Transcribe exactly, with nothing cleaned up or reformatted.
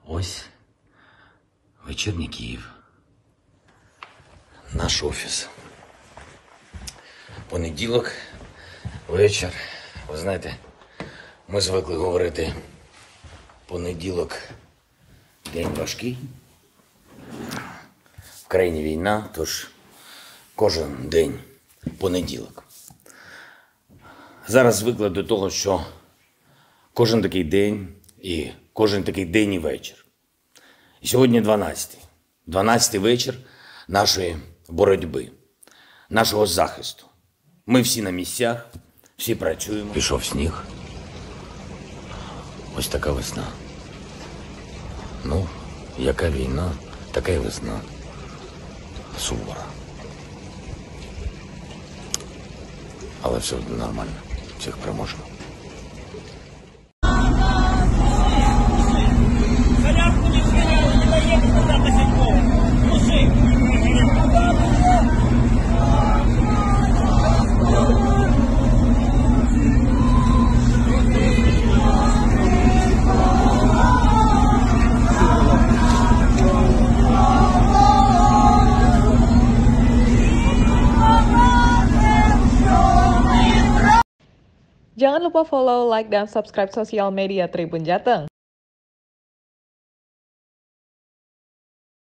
Ось вечірній Київ. Наш офіс. Понеділок, вечір. Ви знаєте, ми звикли говорити понеділок – день важкий. В країні війна, тож кожен день понеділок. Зараз звикли до того, що кожен такий день і кожен такий день і вечір. І сьогодні дванадцятий. дванадцятий вечір нашої боротьби, нашого захисту. Ми всі на місцях, всі працюємо. Пішов сніг. Ось така весна. Ну, яка війна, така й весна. Сувора. Але все буде нормально. Всіх переможемо. Jangan lupa follow, like, dan subscribe sosial media Tribun Jateng.